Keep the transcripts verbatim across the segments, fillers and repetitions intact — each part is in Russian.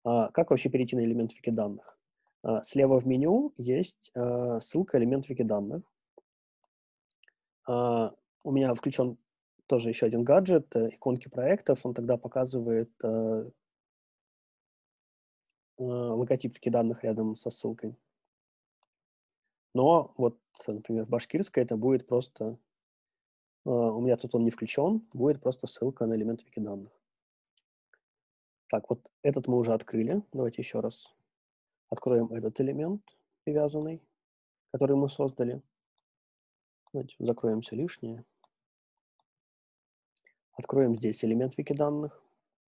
А, Как вообще перейти на элемент Wiki-данных? А, Слева в меню есть а, ссылка «Элемент Wiki-данных». А, У меня включен тоже еще один гаджет, э, иконки проектов. Он тогда показывает э, э, логотип Wiki-данных рядом со ссылкой. Но вот, например, в башкирской это будет просто... э, У меня тут он не включен, будет просто ссылка на элемент Wiki-данных. Так, вот этот мы уже открыли. Давайте еще раз откроем этот элемент привязанный, который мы создали. Давайте закроем все лишнее. Откроем здесь элемент Wiki-данных.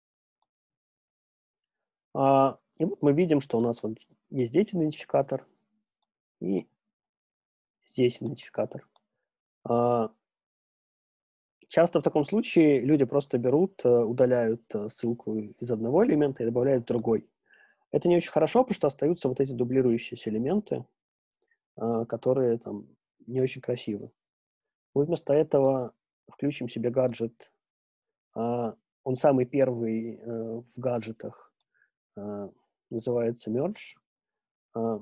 А, и вот мы видим, что у нас вот есть здесь идентификатор и здесь идентификатор. А, Часто в таком случае люди просто берут, э, удаляют э, ссылку из одного элемента и добавляют в другой. Это не очень хорошо, потому что остаются вот эти дублирующиеся элементы, а, которые там не очень красивы. Мы вместо этого включим себе гаджет. а, Он самый первый э, в гаджетах, а, называется Merge. А,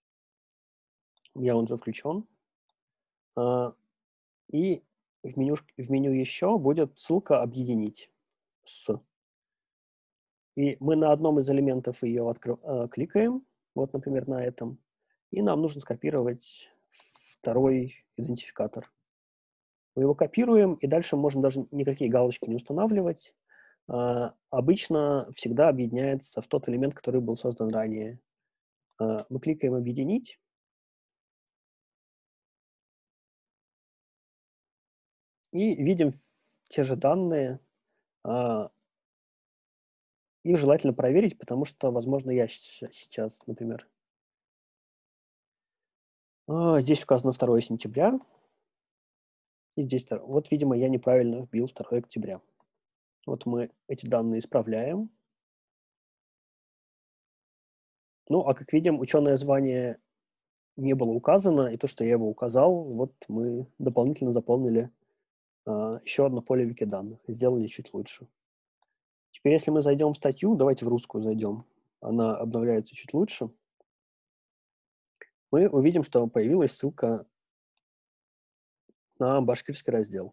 У меня он уже включен. А, И в меню, в меню еще будет ссылка «Объединить» с. И мы на одном из элементов ее откры- э, кликаем, вот, например, на этом, и нам нужно скопировать второй идентификатор. Мы его копируем, и дальше можно даже никакие галочки не устанавливать. А, обычно всегда объединяется в тот элемент, который был создан ранее. А, мы кликаем «Объединить», и видим те же данные. А, их желательно проверить, потому что, возможно, я щ- сейчас, например, а, здесь указано второе сентября, и здесь втор- вот, видимо, я неправильно вбил второе октября. Вот мы эти данные исправляем. Ну, а как видим, ученое звание не было указано, и то, что я его указал, вот мы дополнительно заполнили а, еще одно поле вики-данных и сделали чуть лучше. Теперь, если мы зайдем в статью, давайте в русскую зайдем, она обновляется чуть лучше, мы увидим, что появилась ссылка на башкирский раздел.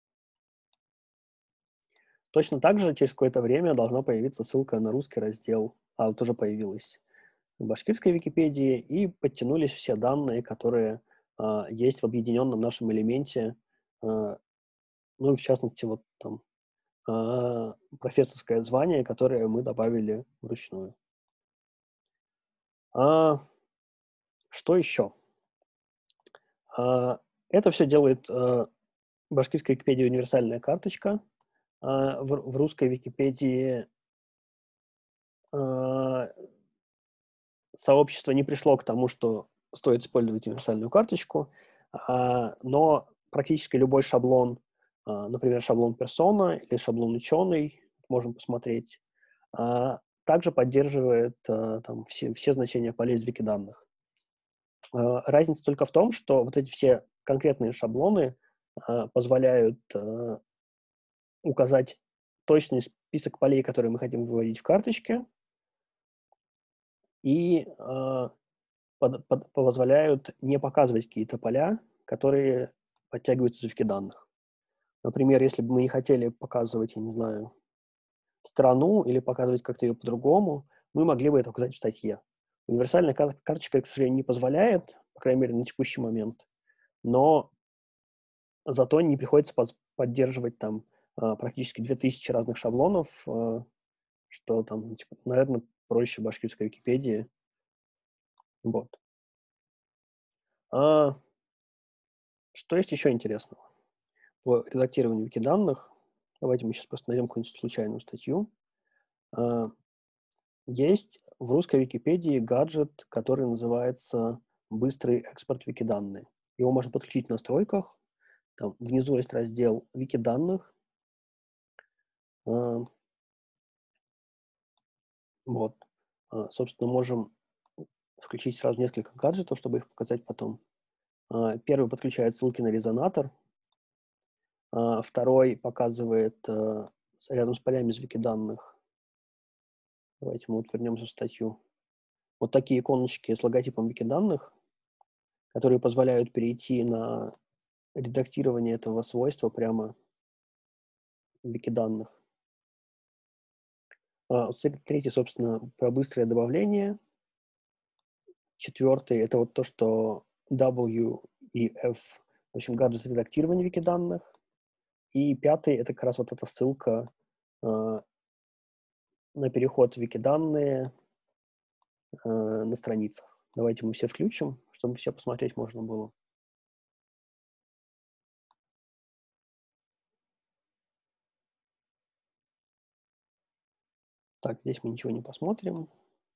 Точно так же через какое-то время должна появиться ссылка на русский раздел, а вот уже появилась в башкирской Википедии, и подтянулись все данные, которые а, есть в объединенном нашем элементе. А, ну, и в частности, вот там а, профессорское звание, которое мы добавили вручную. А, что еще? А, это все делает а, башкирская Википедия универсальная карточка. А, в, в русской Википедии а, сообщество не пришло к тому, что стоит использовать универсальную карточку, а, но практически любой шаблон, а, например, шаблон персона или шаблон ученый, можем посмотреть, а, также поддерживает а, там, все, все значения полей из вики-данных. А, разница только в том, что вот эти все конкретные шаблоны а, позволяют а, указать точный список полей, которые мы хотим выводить в карточке, и а, под под позволяют не показывать какие-то поля, которые подтягиваются из вики-данных. Например, если бы мы не хотели показывать, я не знаю, страну или показывать как-то ее по-другому, мы могли бы это указать в статье. Универсальная кар карточка, к сожалению, не позволяет, по крайней мере, на текущий момент, но зато не приходится поз поддерживать там, а, практически две тысячи разных шаблонов, а, что там, типа, наверно, проще башкирской Википедии. Вот. А, что есть еще интересного по редактированию вики-данных? Давайте мы сейчас просто найдем какую-нибудь случайную статью. А, Есть в русской Википедии гаджет, который называется «Быстрый экспорт вики-данные». Его можно подключить в настройках. Там внизу есть раздел «Вики-данных». А, Вот. А, Собственно, можем включить сразу несколько гаджетов, чтобы их показать потом. А, Первый подключает ссылки на резонатор. А, Второй показывает а, с- рядом с полями из вики-данных Давайте мы вот вернемся в статью. Вот такие иконочки с логотипом Викиданных, которые позволяют перейти на редактирование этого свойства прямо в Викиданных. А, вот третий, собственно, про быстрое добавление. Четвертый — это вот то, что W и F, в общем, гаджет редактирования Викиданных. И пятый — это как раз вот эта ссылка э, на переход в Викиданные э, на страницах. Давайте мы все включим, чтобы все посмотреть можно было. Так, здесь мы ничего не посмотрим.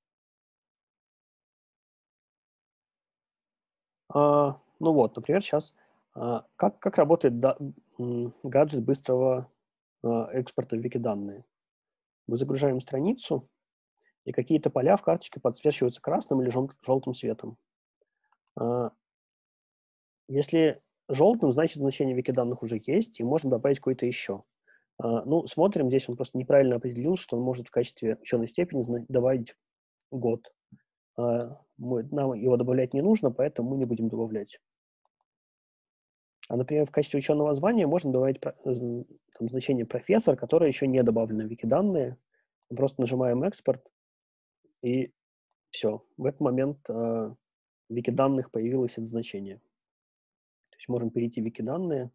А, ну вот, например, сейчас а, как, как работает да, м, гаджет быстрого а, экспорта в Викиданные. Мы загружаем страницу, и какие-то поля в карточке подсвечиваются красным или жел- желтым цветом. А, если желтым, значит значение Викиданных уже есть, и можно добавить какое-то еще. А, ну, смотрим, здесь он просто неправильно определил, что он может в качестве ученой степени зна- добавить год. А, мы, нам его добавлять не нужно, поэтому мы не будем добавлять. А, например, в качестве ученого звания можно добавить про- з- там, значение профессор, которое еще не добавлено в Викиданные. Просто нажимаем экспорт, и все. В этот момент э, в Викиданных появилось это значение. То есть можем перейти в Викиданные.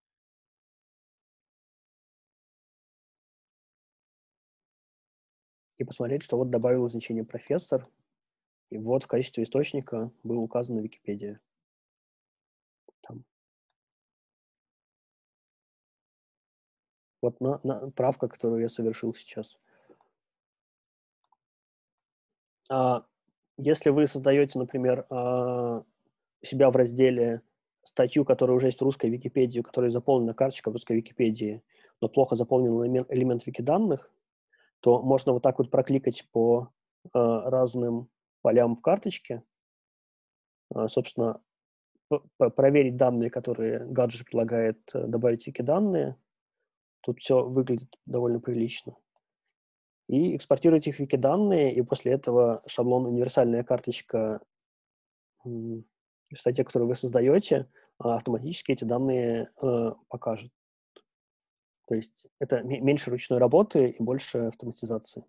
И посмотреть, что вот добавилось значение профессор, и вот в качестве источника было указано Википедия. Там. Вот на, на, правка, которую я совершил сейчас. А, если вы создаете, например, а, у себя в разделе статью, которая уже есть в русской Википедии, у которой заполнена карточка в русской Википедии, но плохо заполнен элемент, элемент Викиданных, то можно вот так вот прокликать по э, разным полям в карточке, э, собственно, п- проверить данные, которые гаджет предлагает э, добавить в Викиданные. Тут все выглядит довольно прилично. И экспортировать их в Викиданные, и после этого шаблон «Универсальная карточка» м, в статье, которую вы создаете, а, автоматически эти данные э, покажет. То есть это ме- меньше ручной работы и больше автоматизации.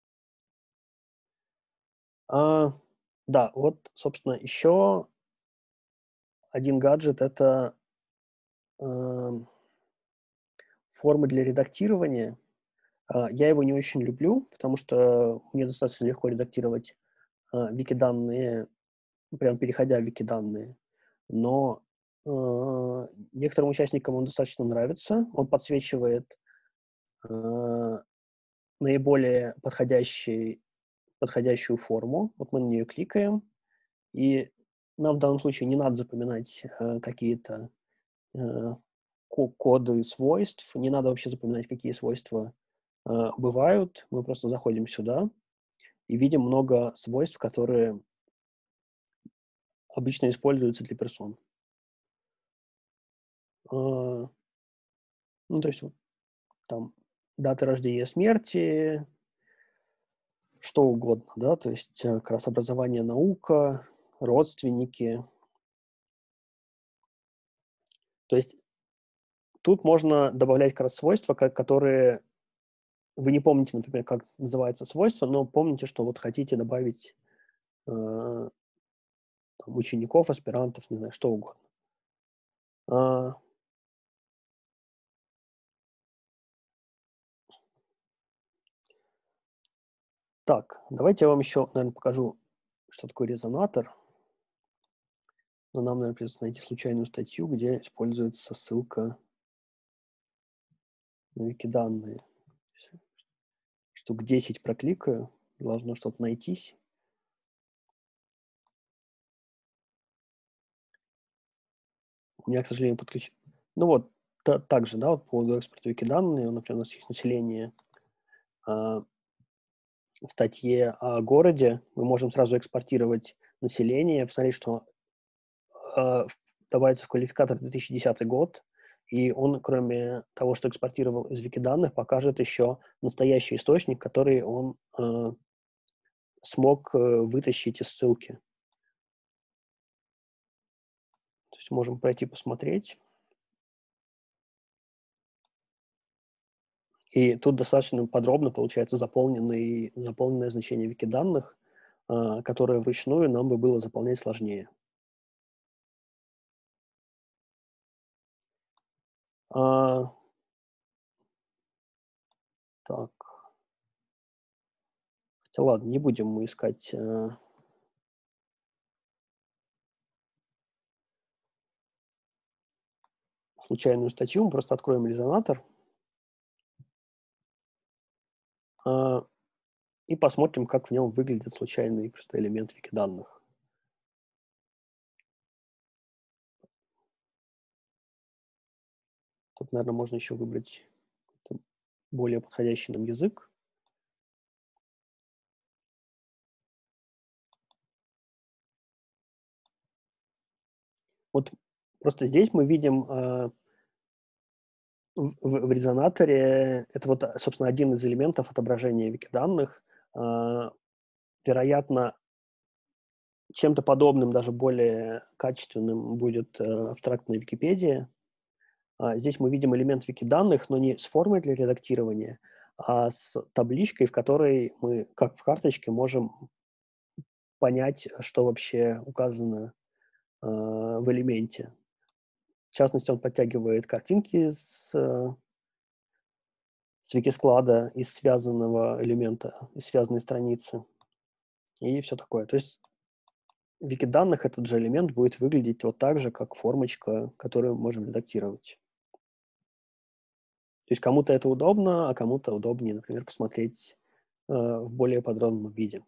А, да, вот, собственно, еще один гаджет — это эм, формы для редактирования. А, я его не очень люблю, потому что мне достаточно легко редактировать а, вики-данные, прям переходя в вики-данные. Но э, некоторым участникам он достаточно нравится. Он подсвечивает э, наиболее подходящий, подходящую форму. Вот мы на нее кликаем, и нам в данном случае не надо запоминать э, какие-то э, ко- коды свойств, не надо вообще запоминать, какие свойства э, бывают. Мы просто заходим сюда и видим много свойств, которые обычно используются для персон. Э, ну, то есть вот там даты рождения, смерти, что угодно, да, то есть э, как раз образование, наука, родственники. То есть тут можно добавлять как раз свойства, ко- которые вы не помните, например, как называется свойство, но помните, что вот хотите добавить э, там, учеников, аспирантов, не знаю, что угодно. А, так, давайте я вам еще, наверное, покажу, что такое резонатор. Но нам, наверное, придется найти случайную статью, где используется ссылка на викиданные. Штук десять прокликаю, должно что-то найтись. У меня, к сожалению, подключен. Ну вот, та- также, да, вот по поводу экспорта викиданные, например, у нас есть население. А, в статье о городе мы можем сразу экспортировать население, посмотреть, что э, в- добавится в квалификатор две тысячи десятый год, и он, кроме того, что экспортировал из Викиданных, покажет еще настоящий источник, который он э, смог э, вытащить из ссылки. То есть можем пройти посмотреть. И тут достаточно подробно получается заполненный, заполненное значение викиданных, э, которое вручную нам бы было заполнять сложнее. А, так. Хотя ладно, не будем мы искать... Э, случайную статью, мы просто откроем резонатор э, и посмотрим, как в нем выглядит случайный просто элемент викиданных. Тут, наверное, можно еще выбрать более подходящий нам язык. Вот просто здесь мы видим э, в, в резонаторе, это вот, собственно, один из элементов отображения викиданных. Э, вероятно, чем-то подобным, даже более качественным будет э, абстрактная Википедия. А, здесь мы видим элемент викиданных, но не с формой для редактирования, а с табличкой, в которой мы, как в карточке, можем понять, что вообще указано э, в элементе. В частности, он подтягивает картинки с, э, с Викисклада из связанного элемента, из связанной страницы и все такое. То есть в викиданных этот же элемент будет выглядеть вот так же, как формочка, которую мы можем редактировать. То есть кому-то это удобно, а кому-то удобнее, например, посмотреть э, в более подробном виде.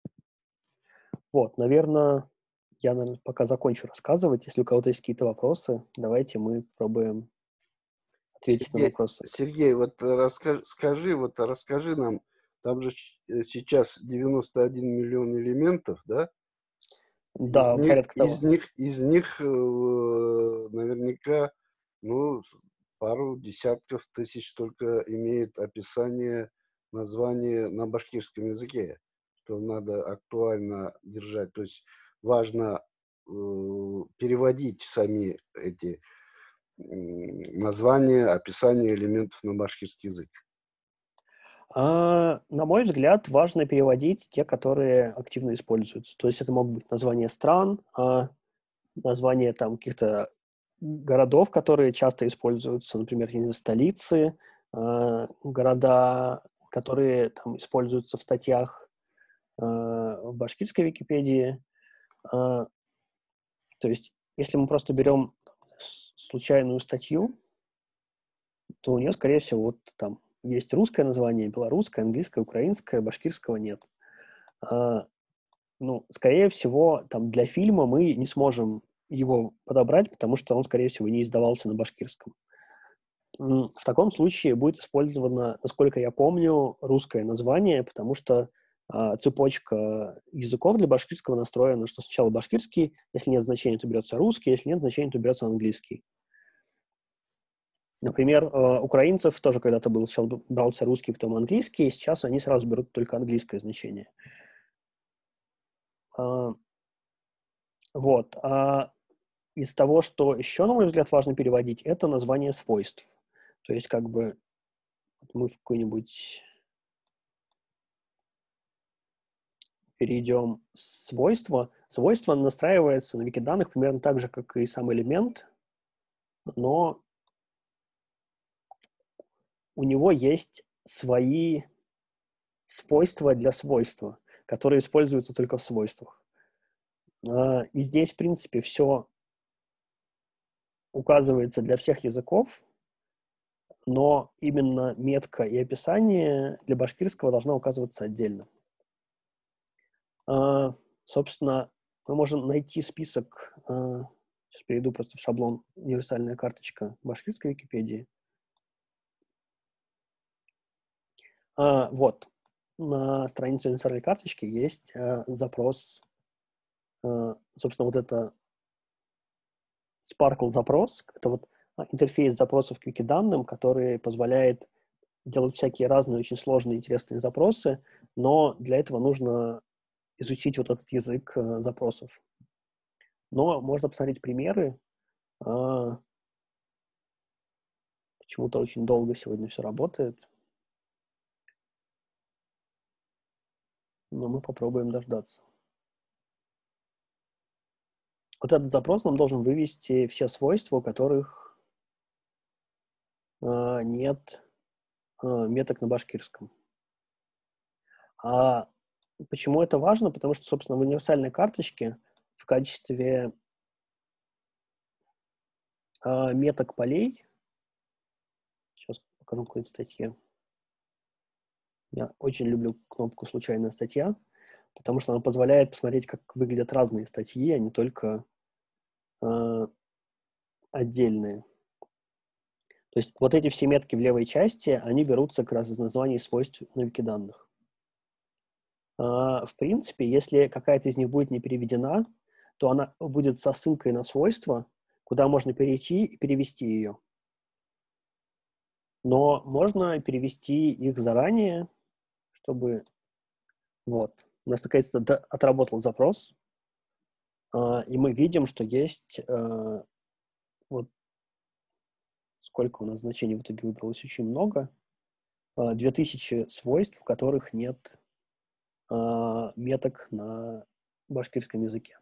Вот, наверное, я, наверное, пока закончу рассказывать. Если у кого-то есть какие-то вопросы, давайте мы пробуем ответить на Сергей, вопросы. Сергей, вот расскажи, скажи, вот расскажи нам, там же сейчас девяносто один миллион элементов, да? Из Да, них, порядка из того. них, из них э, наверняка, ну, пару десятков тысяч только имеет описание названия на башкирском языке, что надо актуально держать. То есть важно э, переводить сами эти м, названия, описания элементов на башкирский язык. А, на мой взгляд, важно переводить те, которые активно используются. То есть это могут быть названия стран, а, названия там каких-то городов, которые часто используются, например, не знаю, столицы, а, города, которые там используются в статьях а, в башкирской Википедии. А, то есть, если мы просто берем с- случайную статью, то у нее, скорее всего, вот там есть русское название, белорусское, английское, украинское, башкирского нет. А, ну, скорее всего, там для фильма мы не сможем его подобрать, потому что он, скорее всего, не издавался на башкирском. М, В таком случае будет использовано, насколько я помню, русское название, потому что а, цепочка языков для башкирского настроена, что сначала башкирский, если нет значения, то берется русский, если нет значения, то берется английский. Например, э, украинцев тоже когда-то был, сначала брался русский, потом английский, и сейчас они сразу берут только английское значение. А, вот. А из того, что еще, на мой взгляд, важно переводить, это название свойств. То есть, как бы, мы в какой-нибудь перейдем свойство. Свойство настраивается на викиданных примерно так же, как и сам элемент, но у него есть свои свойства для свойства, которые используются только в свойствах. А, И здесь, в принципе, все указывается для всех языков, но именно метка и описание для башкирского должна указываться отдельно. А, собственно, мы можем найти список, а, сейчас перейду просто в шаблон «Универсальная карточка башкирской Википедии». А, вот, на странице универсальной карточки есть а, запрос, а, собственно, вот это Sparkle запрос, это вот интерфейс запросов к Wiki-данным, который позволяет делать всякие разные, очень сложные, интересные запросы, но для этого нужно изучить вот этот язык э, запросов. Но можно посмотреть примеры. А, почему-то очень долго сегодня все работает. Но мы попробуем дождаться. Вот этот запрос нам должен вывести все свойства, у которых а, нет а, меток на башкирском. А почему это важно? Потому что, собственно, в универсальной карточке в качестве а, меток полей, сейчас покажу какую-нибудь статью. Я очень люблю кнопку «Случайная статья», потому что она позволяет посмотреть, как выглядят разные статьи, а не только э, отдельные. То есть вот эти все метки в левой части, они берутся как раз из названий свойств на Wiki-данных. А, в принципе, если какая-то из них будет не переведена, то она будет со ссылкой на свойства, куда можно перейти и перевести ее. Но можно перевести их заранее, чтобы... Вот. У нас, наконец-то, отработал запрос, Uh, и мы видим, что есть uh, вот сколько у нас значений в итоге выбралось, очень много, uh, две тысячи свойств, в которых нет uh, меток на башкирском языке.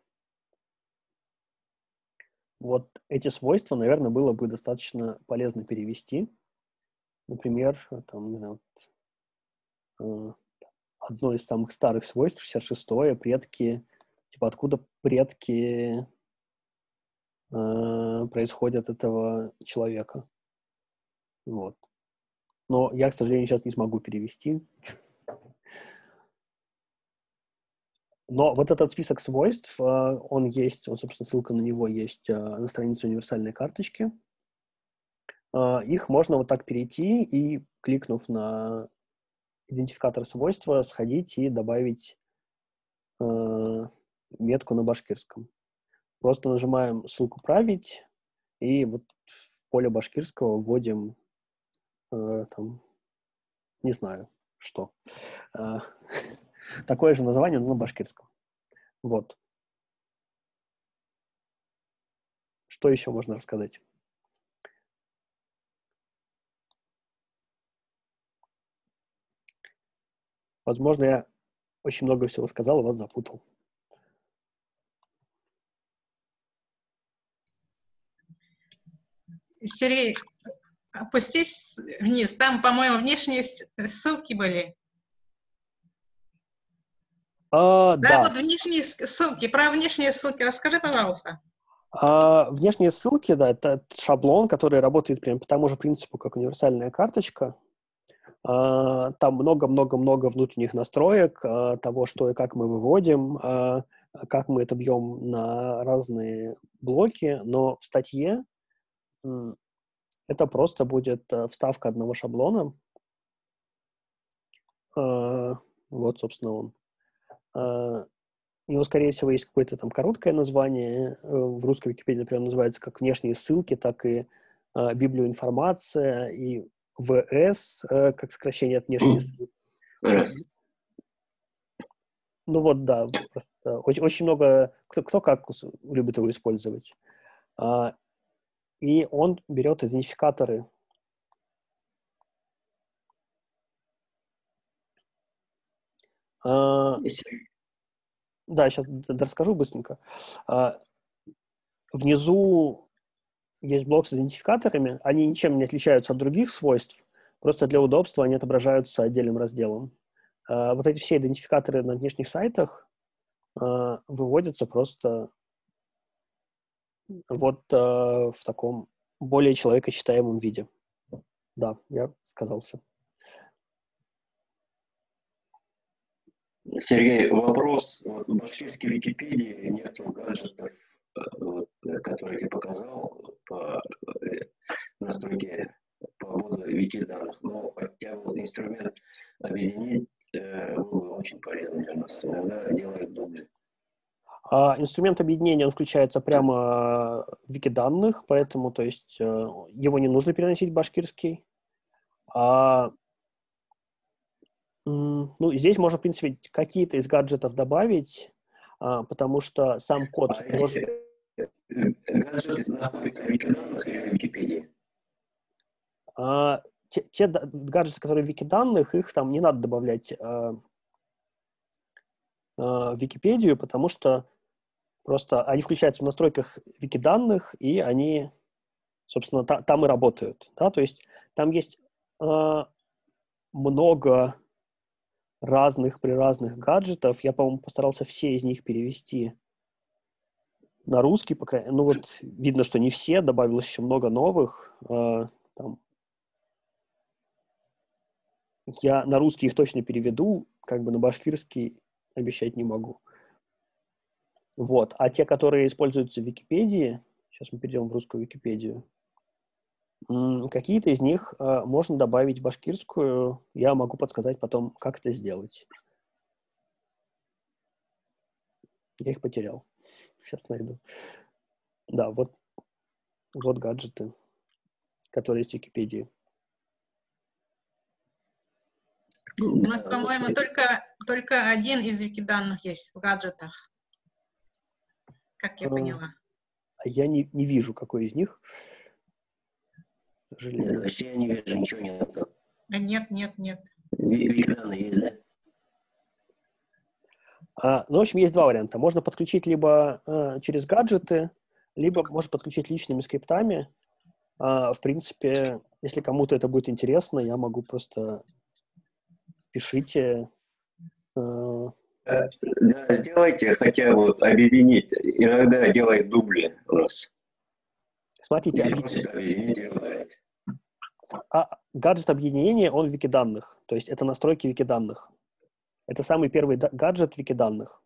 Вот эти свойства, наверное, было бы достаточно полезно перевести. Например, там, не знаю, вот, uh, одно из самых старых свойств, шестьдесят шестое, предки, типа откуда предки uh, происходят этого человека. Вот. Но я, к сожалению, сейчас не смогу перевести. Но вот этот список свойств, он есть, вот, собственно, ссылка на него есть на странице универсальной карточки. Их можно вот так перейти и, кликнув на идентификатор свойства, сходить и добавить метку на башкирском. Просто нажимаем ссылку «Править», и вот в поле башкирского вводим, там, не знаю, что. Такое же название, но на башкирском. Вот. Что еще можно рассказать? Возможно, я очень много всего сказал и вас запутал. Сергей, опустись вниз. Там, по-моему, внешние ссылки были. А, да, да, вот внешние ссылки. Про внешние ссылки расскажи, пожалуйста. А, внешние ссылки, да, это шаблон, который работает прямо по тому же принципу, как универсальная карточка. А, там много-много-много внутренних настроек а, того, что и как мы выводим, а, как мы это бьем на разные блоки, но в статье м, это просто будет а, вставка одного шаблона. А, вот, собственно, он. А, у него, скорее всего, есть какое-то там короткое название. В русской Википедии, например, называется как внешние ссылки, так и э, библиоинформация, и ВС, э, как сокращение от внешней ссылки. Ну вот, да, просто очень, очень много, кто, кто как любит его использовать. А, и он берет идентификаторы. А, да, сейчас расскажу быстренько. А, внизу есть блок с идентификаторами, они ничем не отличаются от других свойств, просто для удобства они отображаются отдельным разделом. Uh, вот эти все идентификаторы на внешних сайтах uh, выводятся просто вот uh, в таком более человекочитаемом виде. Да, я сказал все. Сергей, вопрос. В башкирской Википедии нету гаджетов, вот, которые ты показал по настройке по вводу Wiki-данных. Но хотя бы инструмент объединить был бы очень полезен для нас. Иногда делает дубли. А инструмент объединения, он включается прямо в Викиданных, поэтому, то есть, его не нужно переносить в башкирский. А, ну, здесь можно, в принципе, какие-то из гаджетов добавить, а, потому что сам код А может... эти гаджеты находятся в Викиданных или в Википедии? А, те, те гаджеты, которые в Викиданных, их там не надо добавлять а, а, в Википедию, потому что просто они включаются в настройках Викиданных, и они, собственно, та, там и работают. Да? То есть там есть а, много разных при разных гаджетов. Я, по-моему, постарался все из них перевести на русский, по крайней мере. Ну вот видно, что не все, добавилось еще много новых. А, там. Я на русский их точно переведу, как бы на башкирский обещать не могу. Вот. А те, которые используются в Википедии, сейчас мы перейдем в русскую Википедию, какие-то из них э, можно добавить в башкирскую. Я могу подсказать потом, как это сделать. Я их потерял. Сейчас найду. Да, вот, вот гаджеты, которые есть в Википедии. У нас, по-моему, только, только один из викиданных есть в гаджетах, как я поняла. Я не, не вижу, какой из них. К сожалению. Нет, вообще я не вижу, ничего нет. А нет, нет, нет. Викиданы есть, да? А, ну, в общем, есть два варианта. Можно подключить либо а, через гаджеты, либо можно подключить личными скриптами. А, в принципе, если кому-то это будет интересно, я могу просто пишите. А... Да, сделайте хотя бы объединить. Иногда делает дубли у нас. Смотрите, объединение... а, гаджет объединения, он в Викиданных. То есть это настройки Викиданных. Это самый первый гаджет Викиданных.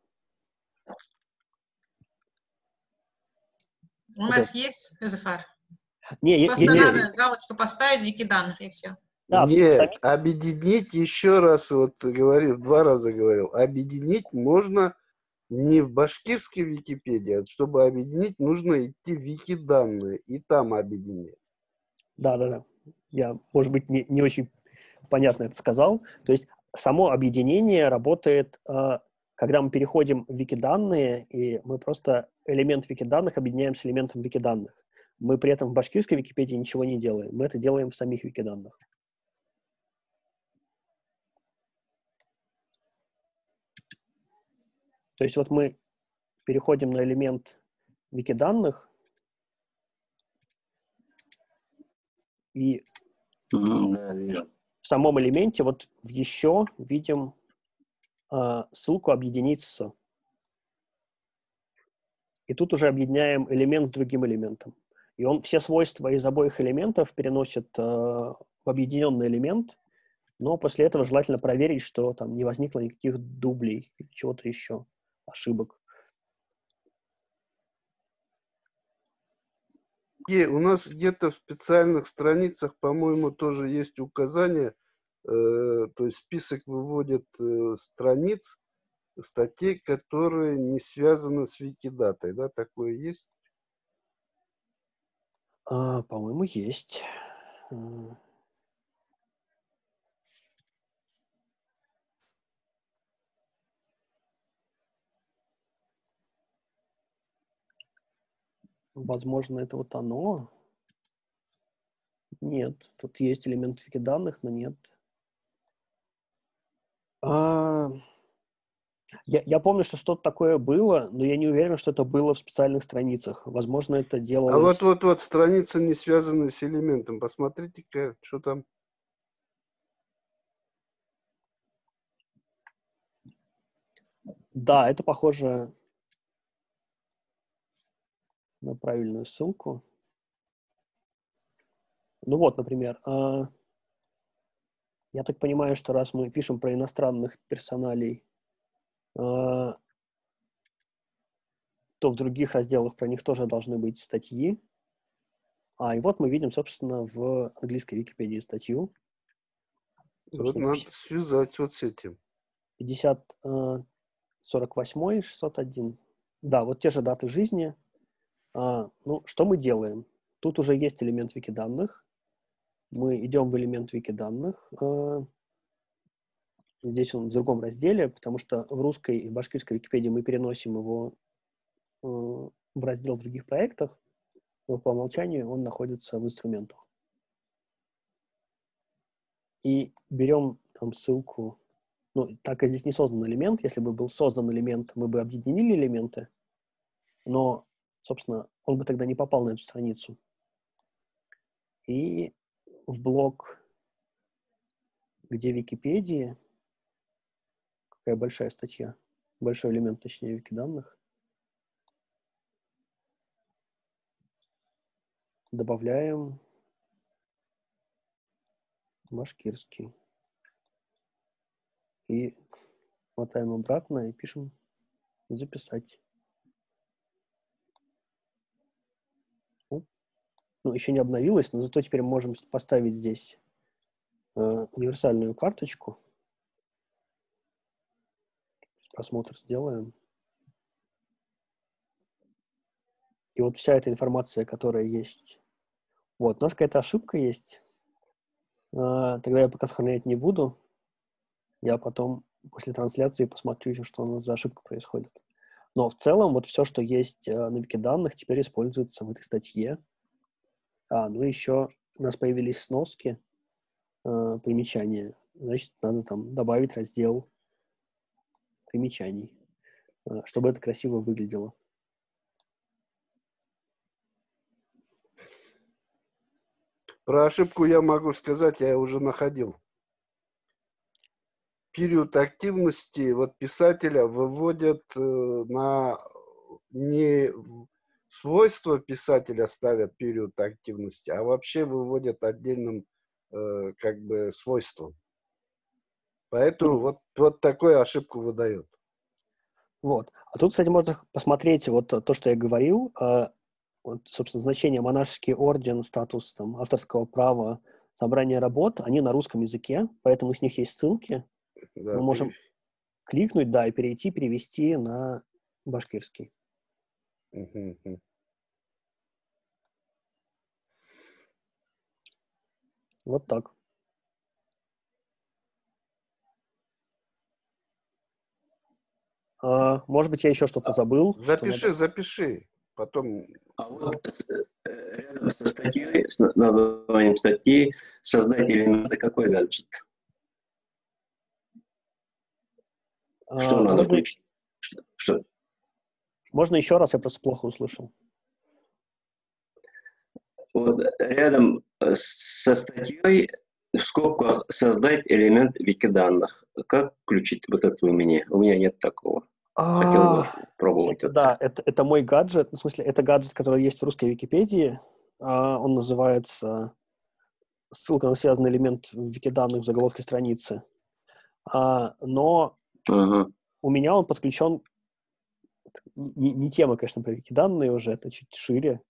У вот нас это. Есть Зефар? Не, Просто не, надо не. галочку поставить в Викиданных, и все. Да, Нет, сами... объединить, еще раз вот говорил, два раза говорил, объединить можно не в башкирской Википедии, а чтобы объединить, нужно идти в Викиданные и там объединить. Да, да, да. Я, может быть, не, не очень понятно это сказал. То есть само объединение работает, когда мы переходим в Викиданные, и мы просто элемент Викиданных объединяем с элементом Викиданных. Мы при этом в башкирской Википедии ничего не делаем. Мы это делаем в самих Викиданных. То есть вот мы переходим на элемент Викиданных, и mm-hmm. в самом элементе вот в еще видим э, ссылку «Объединить с». И тут уже объединяем элемент с другим элементом. И он все свойства из обоих элементов переносит э, в объединенный элемент, но после этого желательно проверить, что там не возникло никаких дублей или чего-то еще, ошибок. И у нас где-то в специальных страницах, по-моему, тоже есть указание, э, то есть список выводит э, страниц, статей, которые не связаны с Викидатой, да, такое есть? А, по-моему, есть. Возможно, это вот оно. Нет, тут есть элемент викиданных, но нет. А... Я, я помню, что что-то такое было, но я не уверен, что это было в специальных страницах. Возможно, это делалось... А вот-вот-вот, страница не связана с элементом. Посмотрите-ка, что там. Да, это похоже на правильную ссылку. Ну вот, например, э, я так понимаю, что раз мы пишем про иностранных персоналей, э, то в других разделах про них тоже должны быть статьи. А, и вот мы видим, собственно, в английской Википедии статью. Вот надо связать вот с этим. пятьдесят сорок восемь шестьсот один. да, вот те же даты жизни. А, ну, что мы делаем? Тут уже есть элемент викиданных. Мы идем в элемент викиданных. А, здесь он в другом разделе, потому что в русской и башкирской Википедии мы переносим его а, в раздел в других проектах, но по умолчанию он находится в инструментах. И берем там ссылку. Ну, так как здесь не создан элемент, если бы был создан элемент, мы бы объединили элементы, но, собственно, он бы тогда не попал на эту страницу. И в блок, где Википедии, какая большая статья, большой элемент, точнее, викиданных, добавляем башкирский. И мотаем обратно и пишем «записать». Ну, еще не обновилось, но зато теперь можем поставить здесь э, универсальную карточку. Просмотр сделаем. И вот вся эта информация, которая есть. Вот, у нас какая-то ошибка есть. Э, тогда я пока сохранять не буду. Я потом после трансляции посмотрю, что у нас за ошибка происходит. Но в целом вот все, что есть э, на Викиданных, теперь используется в этой статье. А, ну еще у нас появились сноски, э, примечания. Значит, надо там добавить раздел примечаний, э, чтобы это красиво выглядело. Про ошибку я могу сказать, я уже находил. Период активности вот писателя выводят э, на не свойства писателя ставят период активности, а вообще выводят отдельным э, как бы свойством. Поэтому Mm. вот, вот такую ошибку выдает. Вот. А тут, кстати, можно посмотреть вот то, что я говорил. Э, вот, собственно, значение монашеский орден, статус там, авторского права, собрание работ, они на русском языке, поэтому с них есть ссылки. Да, Мы можем пере... кликнуть, да, и перейти, перевести на башкирский. Угу, угу. Вот так. А, может быть, я еще что-то забыл. Запиши, что надо... запиши. Потом... А вот рядом со статьей, с названием статьи, создать элементы какой гаджет? Что а, надо можно... включить? Что? Что? Можно еще раз, я просто плохо услышал. Вот рядом со статьей в скобках создать элемент викиданных. Как включить вот это у меня? У меня нет такого. Хотел бы пробовать. Это, да, это, это мой гаджет. В смысле, это гаджет, который есть в русской Википедии. Он называется... Ссылка на связанный элемент в викиданных в заголовке страницы. Но Ага. у меня он подключен... Не, не тема, конечно, про викиданные уже, это чуть шире.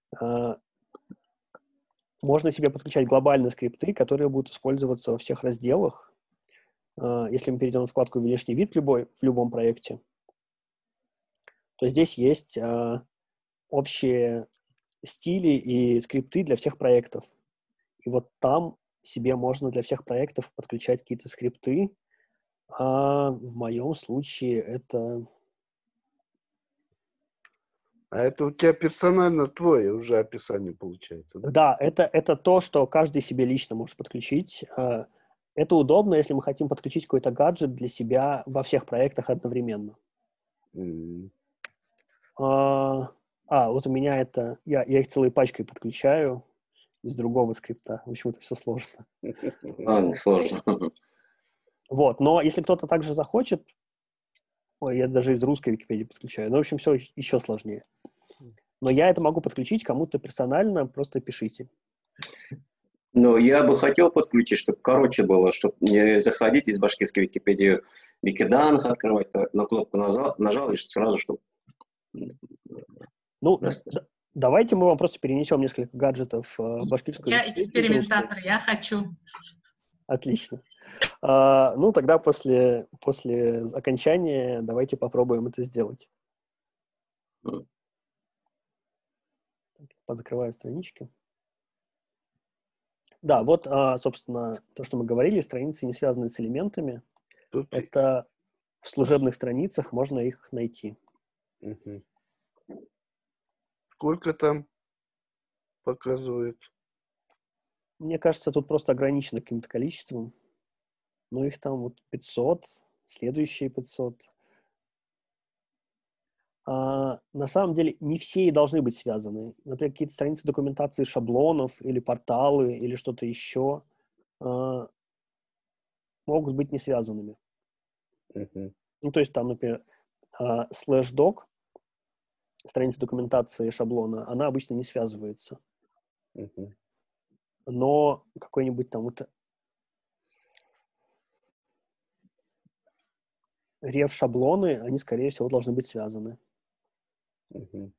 Можно себе подключать глобальные скрипты, которые будут использоваться во всех разделах. Если мы перейдем на вкладку «Внешний вид» в, любой, в любом проекте, то здесь есть общие стили и скрипты для всех проектов. И вот там себе можно для всех проектов подключать какие-то скрипты. А в моем случае это... А это у тебя персонально твое уже описание получается, да? Да, это, это то, что каждый себе лично может подключить. Это удобно, если мы хотим подключить какой-то гаджет для себя во всех проектах одновременно. Mm. А, а, вот у меня это... Я, я их целой пачкой подключаю из другого скрипта. В общем, это все сложно. А, сложно. Вот, но если кто-то также захочет... Ой, я даже из русской Википедии подключаю. Ну, в общем, все еще сложнее. Но я это могу подключить кому-то персонально, просто пишите. Ну, я бы хотел подключить, чтобы короче было, чтобы не заходить из башкирской Википедии викиданных открывать, на кнопку нажал, нажал и сразу, чтобы... Ну, д- давайте мы вам просто перенесем несколько гаджетов в башкирскую Я Википедию. экспериментатор, я хочу. Отлично. А, ну, тогда после, после окончания давайте попробуем это сделать. Позакрываю странички. Да, вот, а, собственно, то, что мы говорили, страницы, не связанные с элементами. Тут и- Это в служебных страницах можно их найти. Мгм. Сколько там показывает? Мне кажется, тут просто ограничено каким-то количеством. Но их там вот пятьсот, следующие пятьсот. А, на самом деле не все и должны быть связаны. Например, какие-то страницы документации шаблонов или порталы или что-то еще а, могут быть не связанными. Мгм. Ну, то есть там, например, а, слэш док, страница документации шаблона, она обычно не связывается. Мгм. Но какой-нибудь там вот реф-шаблоны, они, скорее всего, должны быть связаны. Мгм.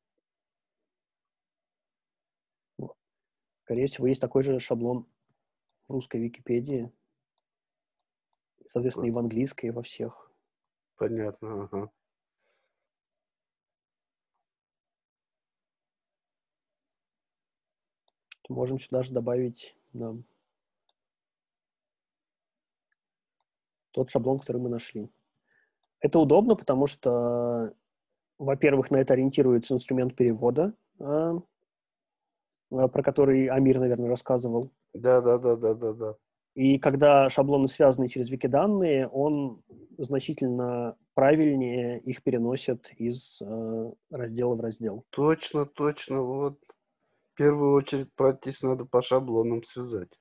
Вот. Скорее всего, есть такой же шаблон в русской Википедии, соответственно, и в английской, и во всех. Понятно, ага. Можем сюда же добавить да, тот шаблон, который мы нашли. Это удобно, потому что, во-первых, на это ориентируется инструмент перевода, а, а, про который Амир, наверное, рассказывал. Да, да, да, да, да, да. И когда шаблоны связаны через викиданные, он значительно правильнее их переносит из э, раздела в раздел. Точно, точно. Вот в первую очередь пройтись надо по шаблонам связать.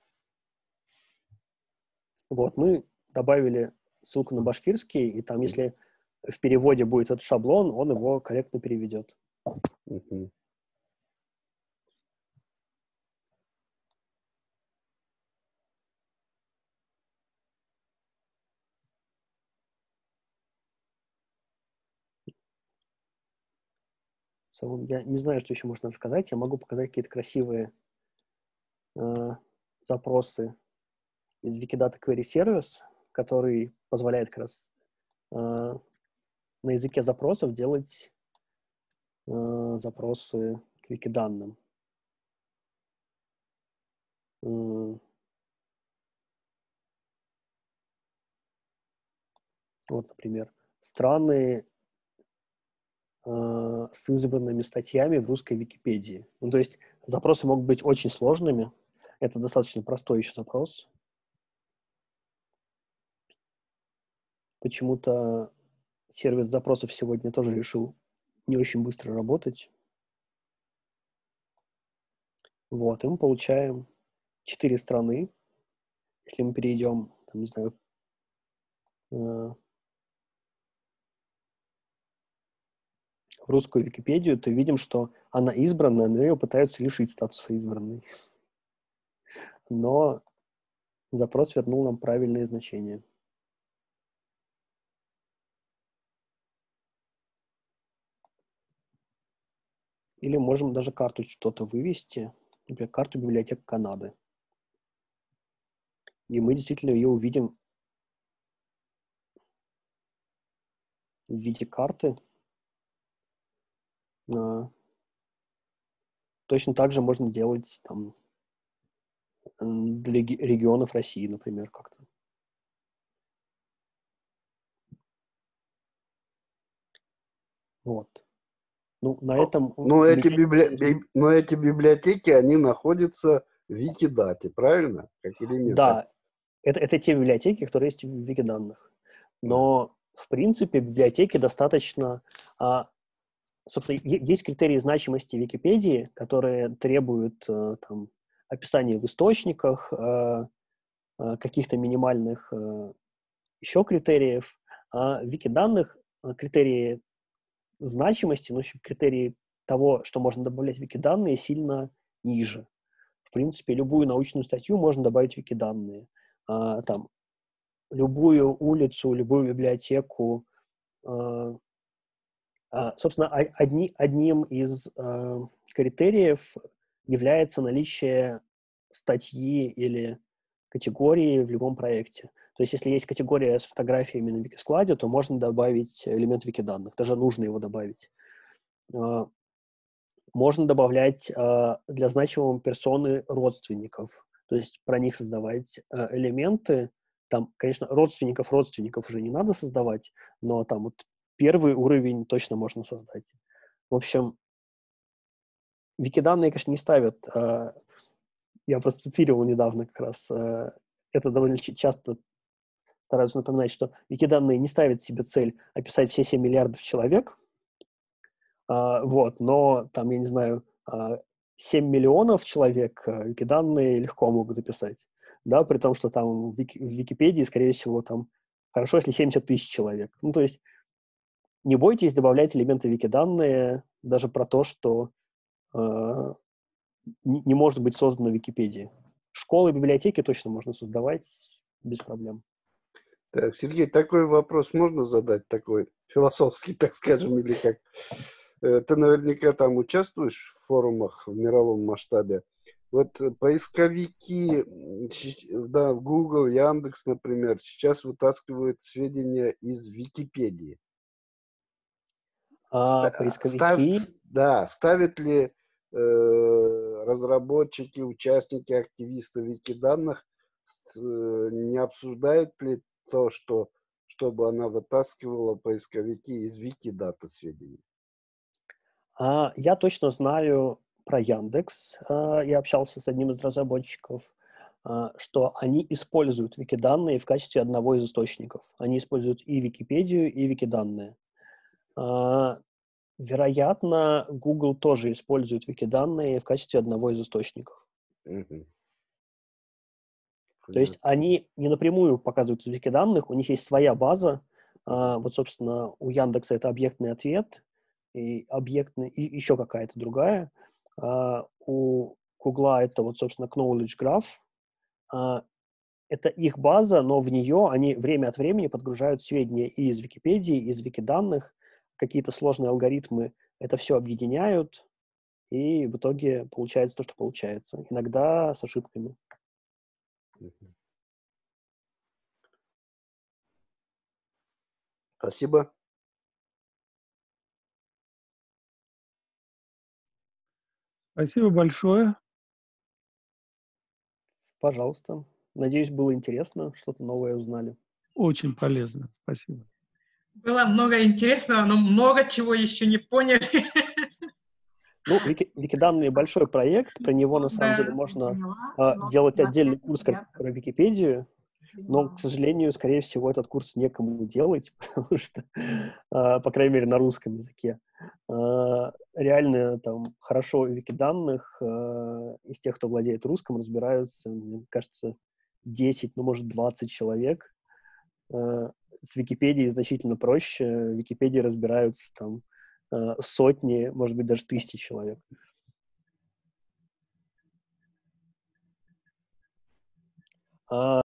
Вот, мы добавили ссылку на башкирский, и там, если в переводе будет этот шаблон, он его корректно переведет. Мгм. So, я не знаю, что еще можно рассказать. Я могу показать какие-то красивые э, запросы из Wikidata Query Service, который позволяет как раз э, на языке запросов делать э, запросы к викиданным. М. Вот, например, страны э, с избранными статьями в русской Википедии. Ну, то есть запросы могут быть очень сложными. Это достаточно простой еще запрос. Почему-то сервис запросов сегодня тоже решил не очень быстро работать. Вот, и мы получаем четыре страны. Если мы перейдем, там, не знаю, э, в русскую Википедию, то видим, что она избранная, но ее пытаются лишить статуса избранной. Но запрос вернул нам правильное значение. Или можем даже карту что-то вывести, например, карту библиотек Канады. И мы действительно ее увидим в виде карты. А, точно так же можно делать там м, для реги- регионов России, например, как-то. Вот. Ну, на этом у Но эти, меня библи... есть- би- Но эти библиотеки, они находятся в Викидате, правильно? Как элементы. Да, это, это те библиотеки, которые есть в Викиданных. Но, в принципе, библиотеки достаточно... а, собственно, е- есть критерии значимости Википедии, которые требуют э, там, описания в источниках, э, э, каких-то минимальных э, еще критериев. А в Викиданных э, критерии значимости, ну, в общем, критерии того, что можно добавлять в Викиданные, сильно ниже. В принципе, любую научную статью можно добавить в Викиданные. А, там, любую улицу, любую библиотеку. А, а, собственно, о- одни, одним из а, критериев является наличие статьи или категории в любом проекте. То есть, если есть категория с фотографиями на Викискладе, то можно добавить элемент Викиданных, даже нужно его добавить. э, можно добавлять э, для значимого персоны родственников, то есть про них создавать э, элементы. Там, конечно, родственников родственников уже не надо создавать, но там вот первый уровень точно можно создать. В общем, викиданные, конечно, не ставят. э, Я просто цитировал недавно как раз. э, Это довольно ч- часто стараются напоминать, что викиданные не ставят себе цель описать все семь миллиардов человек, а, вот, но там, я не знаю, а, семь миллионов человек а, викиданные легко могут описать, да, при том, что там в, Вики- в Википедии, скорее всего, там хорошо, если семьдесят тысяч человек. Ну, то есть не бойтесь добавлять элементы викиданные даже про то, что а, не, не может быть создано в Википедии. Школы, библиотеки точно можно создавать без проблем. Так, Сергей, такой вопрос можно задать, такой философский, так скажем, или как? Э, Ты наверняка там участвуешь в форумах в мировом масштабе. Вот э, поисковики, м, щ- да, Google, Яндекс, например, сейчас вытаскивают сведения из Википедии. А Ста- Ставят, поисковики... да, ставят ли э, разработчики, участники, активисты Викиданных, с- э, не обсуждают ли то, что чтобы она вытаскивала поисковики из Викидата сведения? А, я точно знаю про Яндекс. А, я общался с одним из разработчиков, а, что они используют викиданные в качестве одного из источников. Они используют и Википедию, и викиданные. А, вероятно, Google тоже использует викиданные в качестве одного из источников. Мгм. То есть Понятно. они не напрямую показываются в викиданных, у них есть своя база. А, вот, собственно, у Яндекса это объектный ответ, и объектный, и еще какая-то другая. А, у Гугла это вот, собственно, Knowledge Graph. А, это их база, но в нее они время от времени подгружают сведения и из Википедии, и из викиданных, какие-то сложные алгоритмы это все объединяют, и в итоге получается то, что получается. Иногда с ошибками. Мгм. Спасибо. Спасибо большое. Пожалуйста. Надеюсь, было интересно, что-то новое узнали. Очень полезно. Спасибо. Было много интересного, но много чего еще не поняли. Ну, Вики, Викиданные большой проект, про него на самом деле Да. можно э, делать отдельный курс как про Википедию, но, к сожалению, скорее всего, этот курс некому делать, потому что, э, по крайней мере, на русском языке. Э, реально там хорошо в викиданных э, из тех, кто владеет русским, разбираются, мне кажется, десять, ну, может, двадцать человек. Э, с Википедией значительно проще. В Википедии разбираются там э, сотни, может быть, даже тысячи человек. А